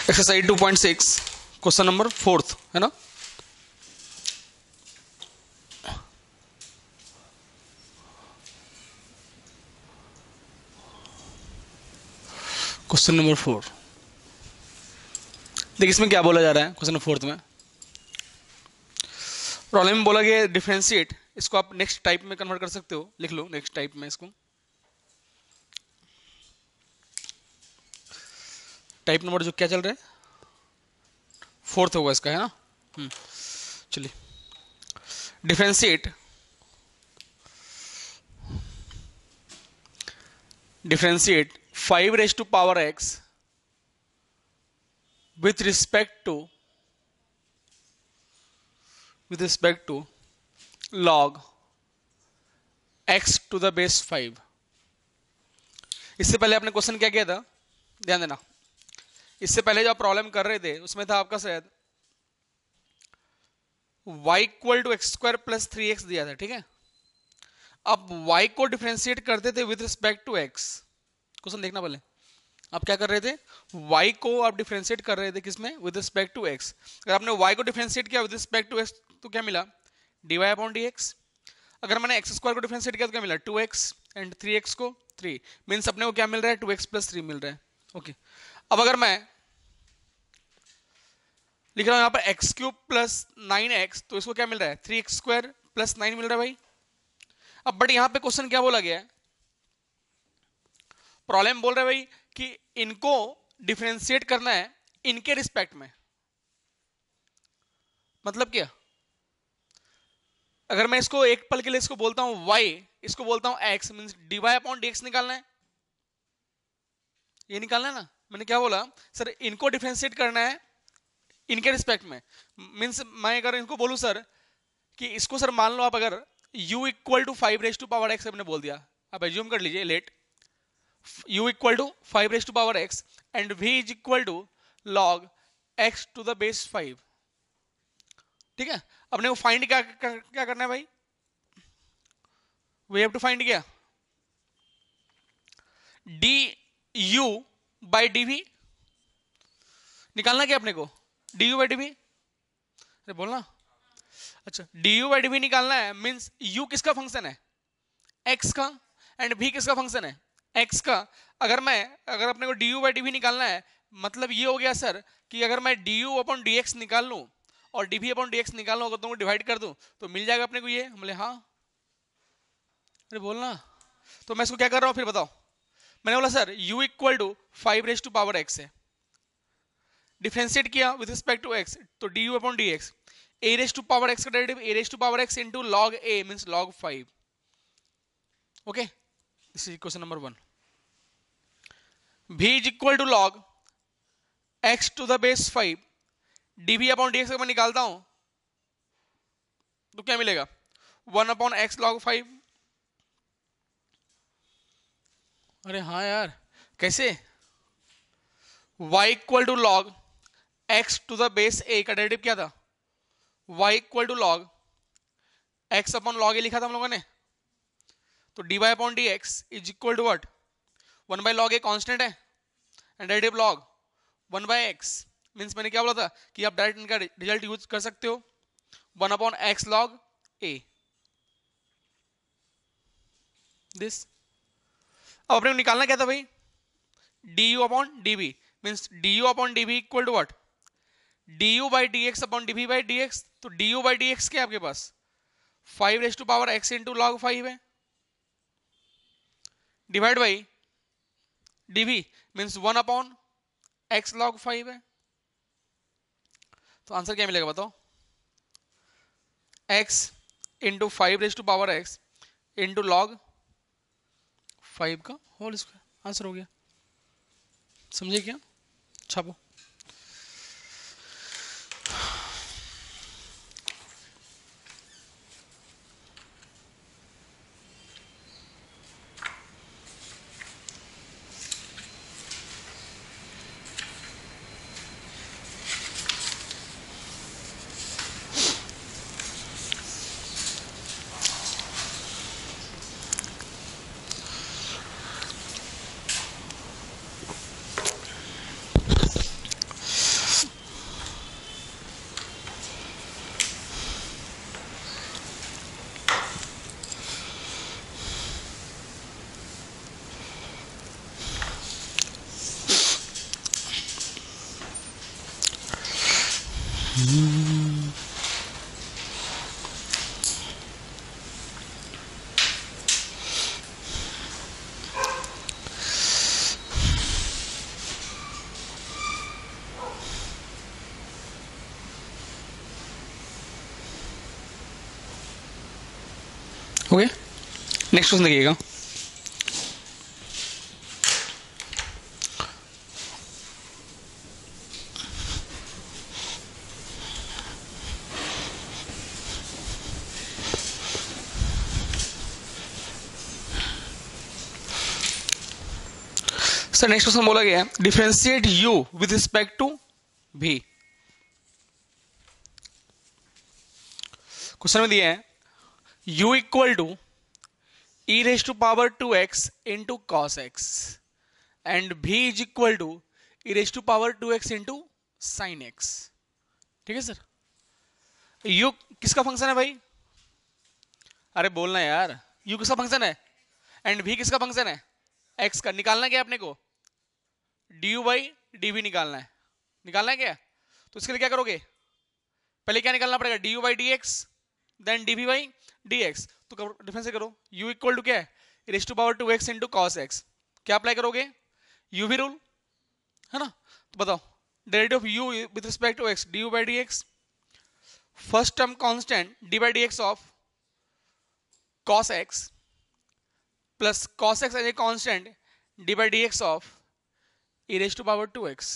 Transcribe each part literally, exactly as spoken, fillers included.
Exercise two point six question number fourth है ना। Question number four, देखिए इसमें क्या बोला जा रहा है। क्वेश्चन नंबर फोर्थ में प्रॉब्लम में बोला गया डिफरेंशिएट, इसको आप नेक्स्ट टाइप में कन्वर्ट कर सकते हो, लिख लो नेक्स्ट टाइप में। इसको टाइप नंबर जो क्या चल रहा है फोर्थ होगा इसका, है ना। हम्म चलिए, differentiate differentiate five raise to power x with respect to with respect to log x to the base five. इससे पहले आपने क्वेश्चन क्या किया था, ध्यान देना। इससे पहले जो आप प्रॉब्लम कर रहे थे उसमें था आपका शायद y equal to x square plus three x दिया था, ठीक है। अब y को डिफरेंशिएट करते थे with respect to x। Question देखना पहले, आप क्या कर रहे थे, y को आप डिफरेंशिएट कर रहे थे किसमें, विद रिस्पेक्ट टू x। अगर आपने y को डिफरेंशिएट किया विद रिस्पेक्ट टू x तो क्या मिला, dy अपॉन dx। अगर मैंने एक्स स्क्वायर को डिफरेंशिएट किया तो क्या मिला, two x and three x को थ्री, मींस अपने को क्या मिल रहा है, टू एक्स प्लस थ्री मिल रहा है। ओके, अब अगर मैं लिख रहा हूं यहां पर x cube plus nine x, तो इसको क्या मिल रहा है, three x square plus nine मिल रहा है भाई। अब बट यहां पे क्वेश्चन क्या बोला गया है, प्रॉब्लम बोल रहा है भाई कि इनको डिफरेंशिएट करना है इनके रिस्पेक्ट में। मतलब क्या, अगर मैं इसको एक पल के लिए इसको बोलता हूं y, इसको बोलता हूं x, means dy upon dx निकालना है, ये निकालना है ना। मैंने क्या बोला सर, इनको डिफरेंशिएट करना है इनके रिस्पेक्ट में। मींस मैं अगर इनको बोलूं सर कि इसको सर मान लो आप, अगर u equal to five raise to power x मैंने बोल दिया, आप एज्यूम कर लीजिए let u equal to five raise to power x and v is equal to log x to the base five, ठीक है। अपने को फाइंड क्या क्या, क्या करना है भाई, वी हैव टू फाइंड क्या, du बाई dv निकालना क्या अपने को, du बाई dv, अरे बोलना। अच्छा, du बाई dv निकालना है, मींस u किसका फंक्शन है, x का, एंड v किसका फंक्शन है, x का। अगर मैं अगर अपने को du बाई dv निकालना है, मतलब ये हो गया सर कि अगर मैं du अपॉन dx निकाल लूं और dv अपॉन dx निकाल लूं, अगर तुमको डिवाइड कर दूं तो मिल जाएगा अपने को ये। हम बोले हाँ, अरे बोलना। तो मैं इसको क्या कर रहा हूं फिर बताओ, मैंने बोला sir u equal to five raise to power x है, डिफरेंशिएट किया विद रिस्पेक्ट टू x, तो du upon dx, a raise to power x का derivative a raise to power x into log a means log five. Okay, this is question number one. v is equal to log x to the base five, dv upon dx मैं निकालता हूं तो क्या मिलेगा, one upon x log five. अरे हाँ यार, कैसे, y equal to log x to the base a का डेरिवेटिव क्या था, y equal to log x upon log a लिखा था हम लोगों ने, तो dy upon dx is equal to what, one by log a constant है and derivative log one by x, means मैंने क्या बोला था कि आप डायरेक्ट इनका रिजल्ट यूज कर सकते हो, one upon x log a this. अब अपने को निकालना क्या था भाई, du upon dv, means du upon dv equal to what, du by dx upon dv by dx। तो du बाई dx क्या है आपके पास, five raise to power x into log five है, divide by dv means one upon x log five है। तो answer क्या मिलेगा बताओ, x into five raise to power x into log five का होल स्क्वायर, आंसर हो गया। समझे क्या, छापो। ओके, नेक्स्ट क्वेश्चन देखिएगा। सर नेक्स्ट क्वेश्चन बोला गया है differentiate u with respect to v। Question में दिया है u equal to e raise to power two x into cos x and v is equal to e raise to power two x into sine x. ठीक है sir, u किसका function है भाई? अरे बोलना यार, u किसका फंक्शन है एंड v किसका फंक्शन है? x का। निकालना क्या अपने को? du बाई डी वी निकालना है। निकालना है क्या? तो इसके लिए क्या करोगे? पहले क्या निकालना पड़ेगा? du by d x then dv by d x. तो डिफरेंस करो, u इक्वल टू क्या है? Raise to power two x into cos x. क्या अप्लाई करोगे? uv रूल है ना। तो बताओ derivative of u with respect to x, du by d x, first term constant d by d x of cos x plus cos x as a constant d by d x of e raise to power two x.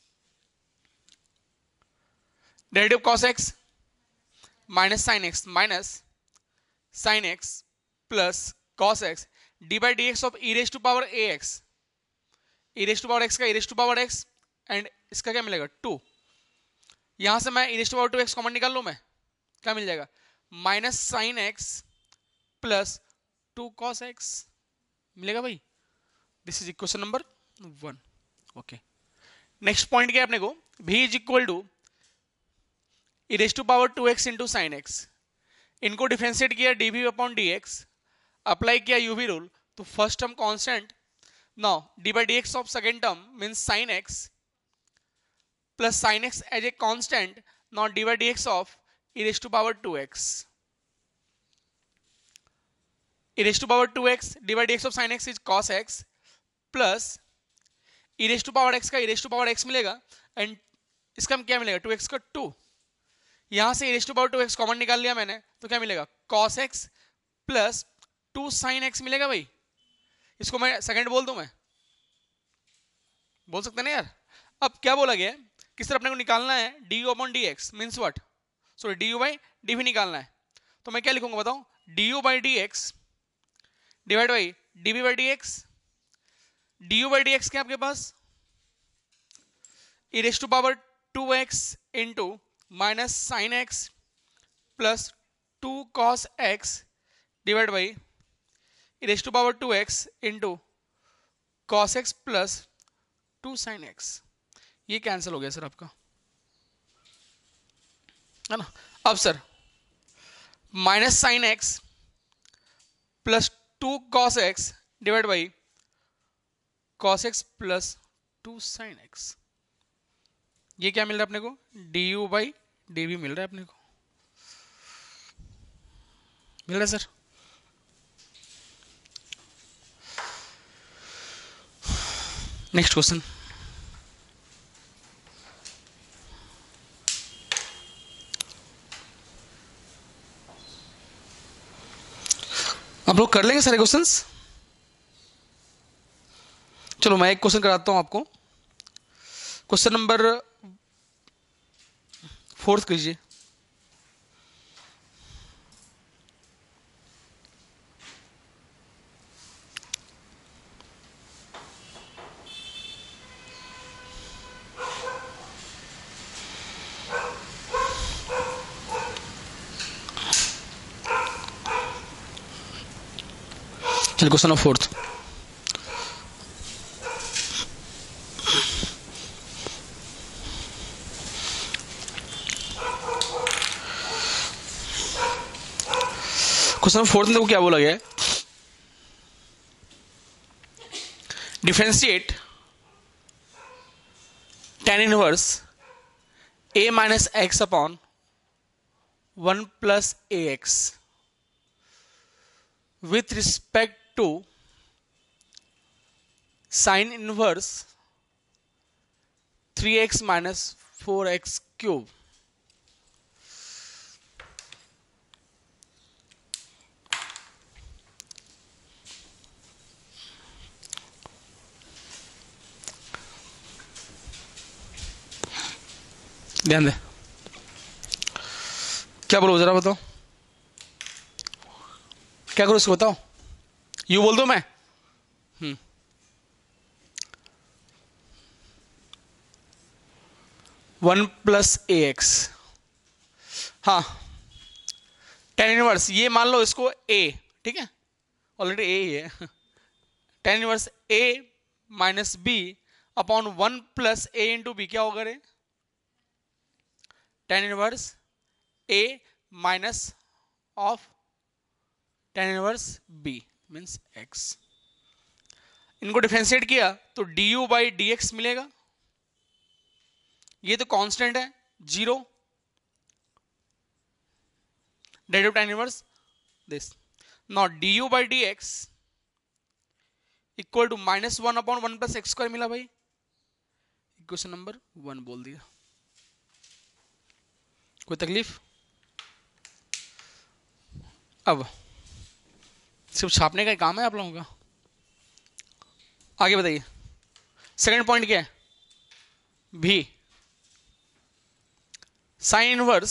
Derivative cos x minus sine x minus sine x plus cos x d by d x of e raise to power a x. e raise to power x का e raise to power x and इसका क्या मिलेगा? Two. यहां से मैं e raise to power two x common निकाल लूं मैं, क्या मिल जाएगा? Minus sine x plus two cos x मिलेगा भाई। This is equation number one. Okay, next point क्या है अपने को? v is equal to e raise to power two x into sine x. इनको डिफरेंशिएट किया dv अपॉन dx, अप्लाई किया uv rule, तो first term constant, now d by d x of second term means sine x plus sine x as a constant, now d by d x of e raise to power two x. e raise to power two x d by d x of sine x is cos x plus e raise to power x का e raise to power x मिलेगा and इसका क्या मिलेगा? Two x का two. यहां से e raise to power two x common निकाल लिया मैंने, तो क्या मिलेगा? cos x plus two sine x मिलेगा भाई। इसको मैं सेकंड बोल दूं, मैं बोल सकते ना यार। अब क्या बोला गया है? किस तरह अपने को निकालना है? du upon dx means what? Sorry du by dv निकालना है। तो मैं क्या लिखूंगा बताओ? du by dx divide by dv by dx। du by dx क्या आपके पास? e raise to power two x into minus sine x plus two cos x divide by e raise to power two x into cos x plus two sine x. ये cancel हो गया sir आपका, है ना। अब sir minus sine x plus two cos x divide by cos x plus two sine x. ये क्या मिल रहा है अपने को? du बाई डी वी मिल रहा है अपने को, मिल रहा है सर। नेक्स्ट क्वेश्चन, आप लोग कर लेंगे सारे क्वेश्चंस? चलो मैं एक क्वेश्चन कराता हूं आपको। क्वेश्चन नंबर फोर्थ कीजिए। चलिए question number fourth. Question number fourth में क्या बोला गया है? Differentiate tan inverse a minus x upon one plus a x with respect to sine inverse three x minus four x cube. ध्यान दे, क्या बोलो जरा बताओ, क्या करो इसको बताओ, यू बोल दो मैं। हम्म वन प्लस ए एक्स, हाँ टेन इनवर्स, ये मान लो इसको ए, ठीक है, ऑलरेडी ए ही है। Tan inverse a minus b upon one plus a into b, क्या होगा रे? Tan inverse a minus of tan inverse b means x. इनको डिफरेंशिएट किया तो d u by d x मिलेगा। ये तो कांस्टेंट है zero, derivative tan inverse this. Now d u by d x equal to minus one upon one plus x square मिला भाई। Equation number one बोल दिया। कोई तकलीफ? अब सिर्फ छापने का ही काम है आप लोगों का। आगे बताइए, सेकंड पॉइंट क्या है? V sine inverse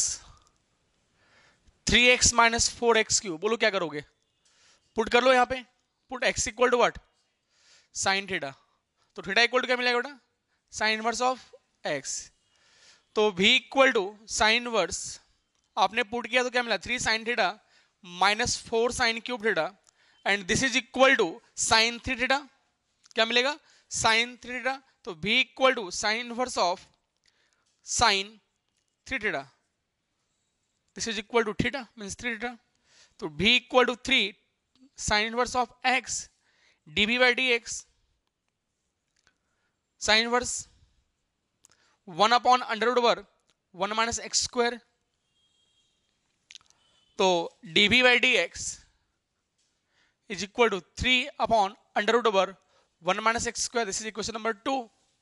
three x minus four x cube, बोलो क्या करोगे? पुट कर लो यहाँ पे, put x equal to what? Sine theta. तो थीटा इक्वल टू क्या मिलेगा बेटा? Sine inverse of x. तो v equal to sine inverse आपने पुट किया तो क्या मिला? Three sine theta minus four sine cube theta and this is equal to sine three theta. क्या मिलेगा? Sine three theta. तो v equal to sine inverse of sine three theta, this is equal to theta means three theta. तो v equal to three sine inverse of x d v by d x, sine inverse one upon under root over one minus x square. तो d v by d x is equal to three upon under root over one minus x square. This is equation number two.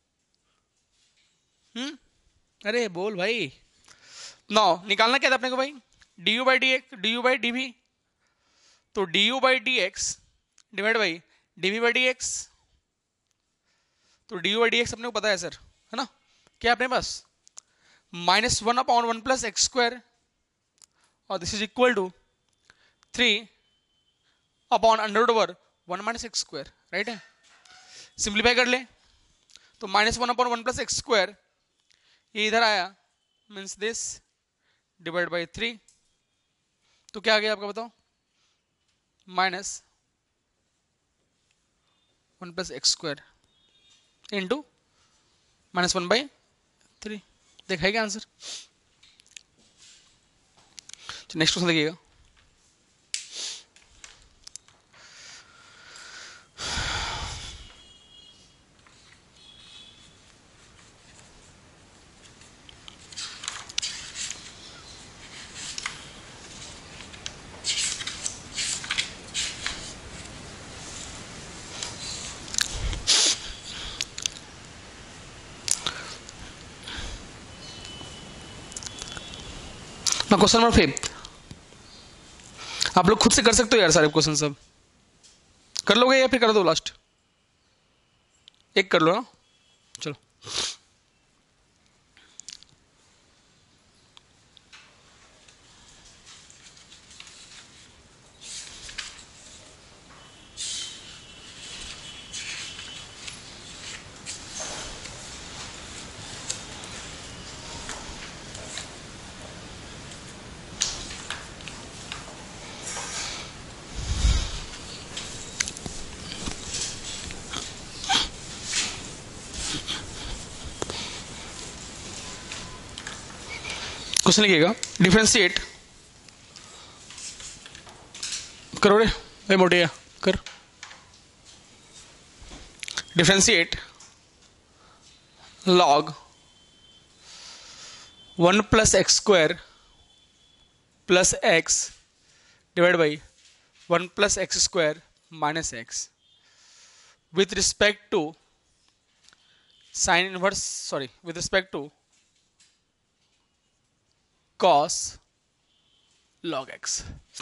हम्म अरे बोल भाई। नौ निकालना क्या था अपने को भाई? D u by d x, d u by d v. तो d u by d x divide by d v by d x. तो d u by d x अपने को पता है सर, है ना? क्या अपने पास? Minus one upon one plus x square और this is equal to three upon under root over one minus x square, right है? सिंप्लीफाई कर ले तो minus one upon one plus x square ये इधर आया means this divide by three. तो क्या आ गया आपका बताओ? Minus one plus x square into minus one by three. देखा है क्या आंसर? नेक्स्ट क्वेश्चन देखिएगा। क्वेश्चन नंबर फिफ्थ, आप लोग खुद से कर सकते हो यार सारे क्वेश्चन सब। कर लोगे या फिर कर दो लास्ट? एक कर लो ना, चलो। क्वेश्चन लिखिएगा, डिफरेंशिएट करो रे भाई मोटिया कर। Differentiate log one plus x square plus x divide by one plus x square minus x with respect to sin inverse, sorry, with respect to cos log x.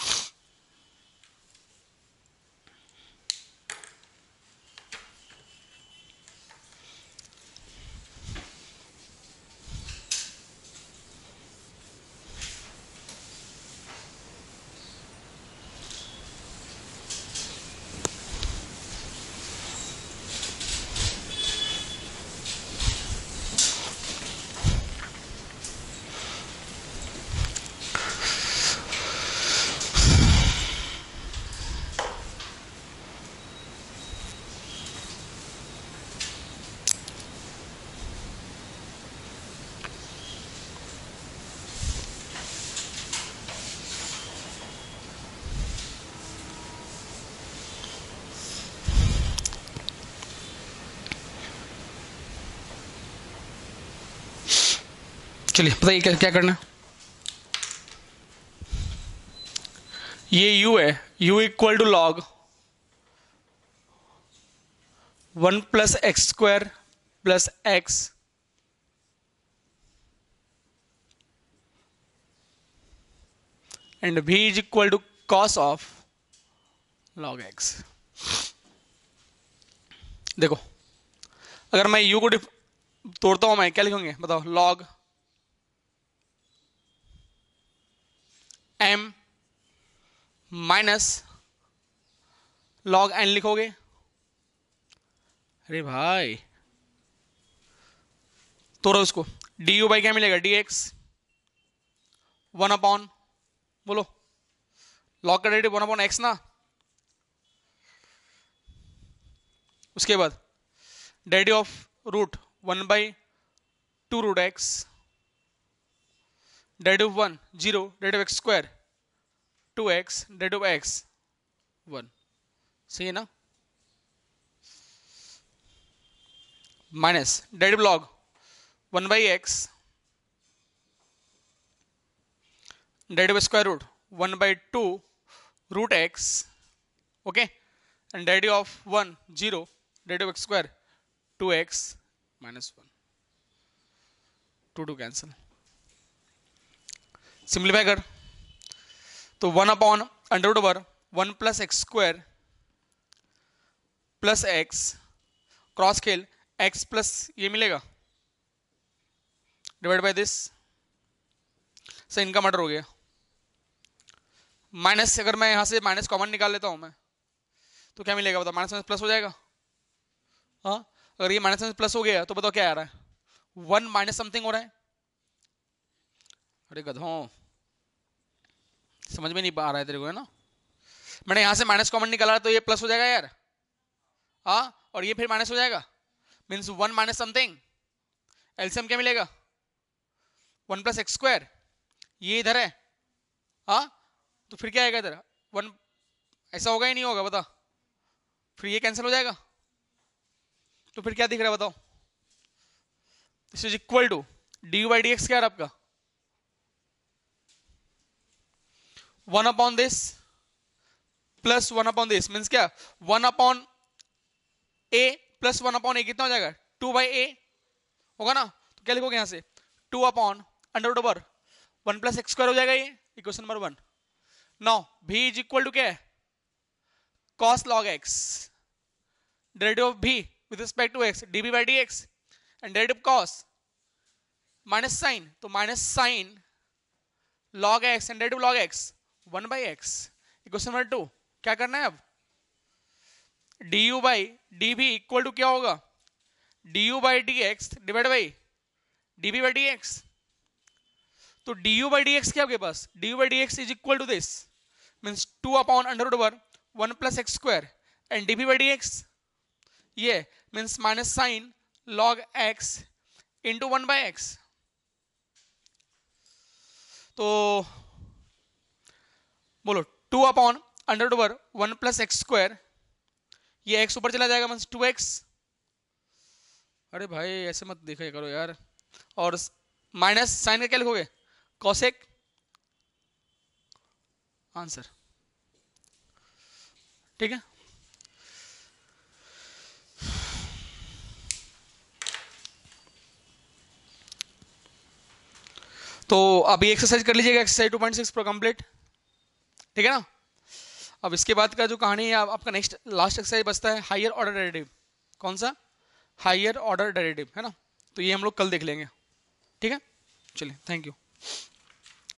चलिए बताइए क्या क्या करना है। ये u है, u equal to log one plus x square plus x and v is equal to cos of log x। देखो अगर मैं u को तोड़ता हूं मैं क्या लिखूंगे बताओ, log m minus log n लिखोगे। अरे भाई तोड़ो उसको, डी यू बाई क्या मिलेगा, डी एक्स वन अपॉन, बोलो लॉग का डेरिवेटिव वन अपॉन एक्स ना। उसके बाद derivative of root one by two root x, derivative one zero, derivative x square two x, derivative x one. सही है ना। Minus derivative log one by x, derivative square root one by two root x, okay, and derivative of one zero, derivative x square two x minus one. Two two cancel, simplify कर तो one upon under root over one plus x square plus x, cross खेल x plus ये मिलेगा divide by this, से इनका murder हो गया। Minus अगर मैं यहां से माइनस कॉमन निकाल लेता हूं मैं तो क्या मिलेगा बताओ, माइनस माइनस प्लस हो जाएगा। हाँ अगर ये माइनस माइनस प्लस हो गया तो बताओ क्या आ रहा है, वन माइनस समथिंग हो रहा है। अरे गधों समझ में नहीं आ रहा है तेरे को, है ना। मैंने यहां से माइनस कॉमन निकाला तो ये प्लस हो जाएगा यार, हाँ, और ये फिर माइनस हो जाएगा, means one minus something. LCM क्या मिलेगा, वन प्लस एक्स स्क्वायर, ये इधर है, हाँ, तो फिर क्या आएगा इधर वन, ऐसा होगा ही नहीं होगा बता, फिर ये कैंसिल हो जाएगा। तो फिर क्या दिख रहा है बताओ, this is equal to d u by d x क्या है आपका, one upon this plus one upon this, means क्या, one upon a plus one upon a कितना हो जाएगा, टू बाई ए होगा ना। तो क्या लिखोगे यहां से, two upon under root over one plus x square हो जाएगा, ये equation number one. Now v is equal to क्या है, cos log x, derivative of v with respect to x d v by d x, and derivative cos minus sine, तो minus sine log x and derivative log x one by x. Equation number two क्या करना है अब, d u by d भी equal to क्या होगा, d u by d x divide by d v by d x. तो d u by d x क्या आपके पास, d u by d x is equal to this, means two upon under root over one plus x square and d v by d x, ये means minus sine log x into one by x. तो बोलो two upon under root over one plus x square, ये x ऊपर चला जाएगा means to x. अरे भाई ऐसे मत देखा करो यार, और माइनस साइन का क्या लिखोगे, कॉसेक आंसर, ठीक है। तो अभी एक्सरसाइज कर लीजिएगा, एक्सरसाइज टू पॉइंट सिक्स प्रो कंप्लीट, ठीक है ना। अब इसके बाद का जो कहानी है, आप, आपका नेक्स्ट लास्ट एक्सरसाइज बचता है हायर ऑर्डर डेरिवेटिव। कौन सा, हायर ऑर्डर डेरिवेटिव, है ना। तो ये हम लोग कल देख लेंगे, ठीक है। चलिए, थैंक यू।